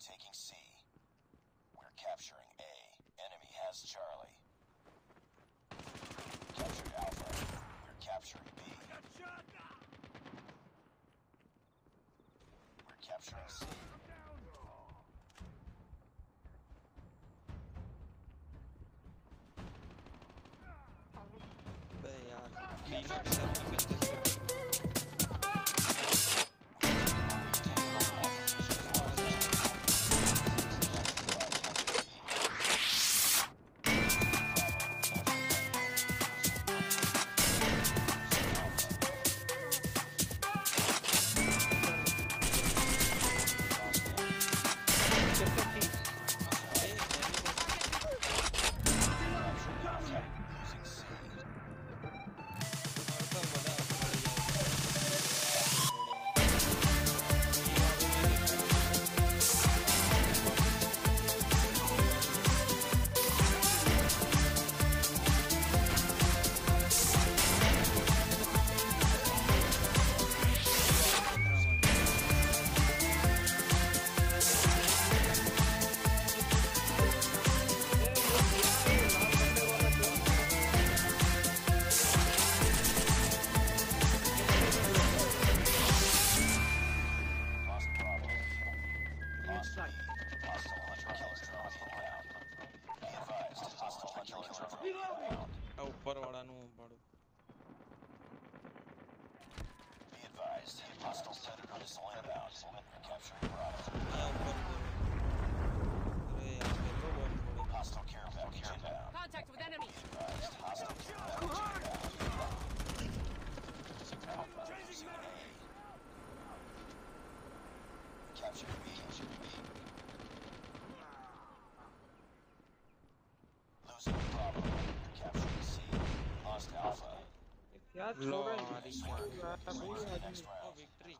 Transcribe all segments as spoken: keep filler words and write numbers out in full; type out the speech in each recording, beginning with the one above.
taking C. We're capturing A. Enemy has Charlie. Captured Alpha. We're capturing B. We're capturing C. ऊपर वाला नु बड़ो Be advised, hostile predator is inbound. Capturing Bravo. अरे यार मेरे को बहुत थोड़े Hostile care package inbound. Contact with enemy. Be advised, hostile care package inbound. Alpha losing A. Capturing B. Losing Bravo. Capturing C. Lost Alpha. यार छोड़ लो रहा है हमारी Next ओ round. विक्ट्री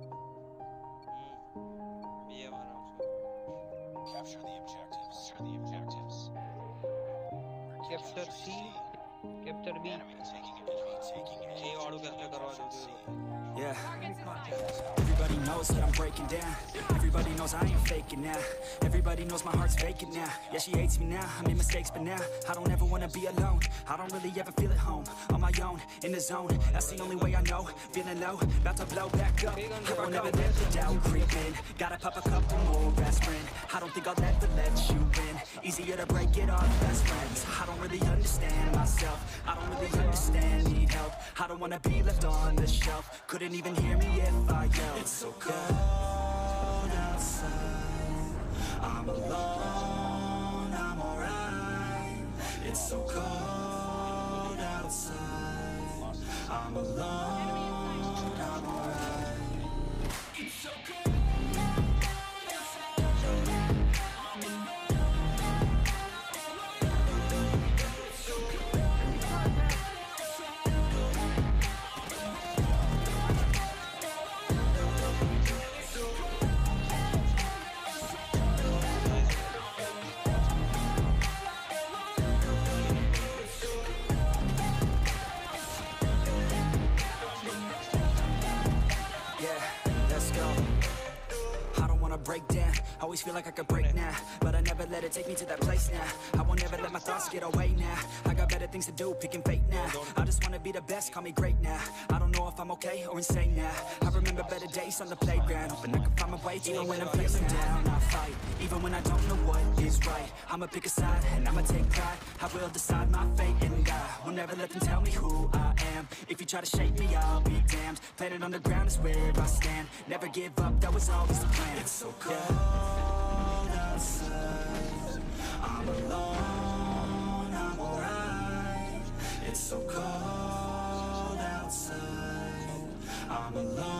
हम्म ये मारा उसको Capture the objectives. Capture the objectives. Capture C capture B Enemy taking enemy taking A. ये वाड़ू करके करवा दो Yeah, everybody knows that I'm breaking down. Everybody knows I ain't faking now. Everybody knows my heart's vacant now. Yeah, she hates me now, I made mistakes but now I don't ever wanna be alone. I don't really ever feel at home. On my own, in the zone, that's the only way I know. Feeling low, about to blow back up. I won't ever let the doubt creep in. Gotta pop a couple more aspirin. I don't think I'll ever let you win. Easier to break it off best friends. I don't really understand myself. I don't really understand, need help. I don't wanna be left on the shelf. Couldn't even hear me if I yelled. It's so cold outside. I'm alone, I'm alright. It's so cold outside. I'm alone, I'm alright. It's so cold. Break down, always feel like I could break now, but I never let it take me to that place now. I won't ever let my thoughts get away now. I got better things to do, picking fate now. I just wanna be the best, call me great now. I don't know if I'm okay or insane now. I remember better days on the playground, hoping I can find my way even when I'm feeling down. I fight, even when I don't know what is right. I'ma pick a side and I'ma take pride. I will decide my fate and I will never let them tell me who I am. If you try to shape me, I'll be damned. Planet on the ground is where I stand. Never give up, that was always the plan. It's so cold outside. I'm alone, I'm alright. It's so cold outside. I'm alone.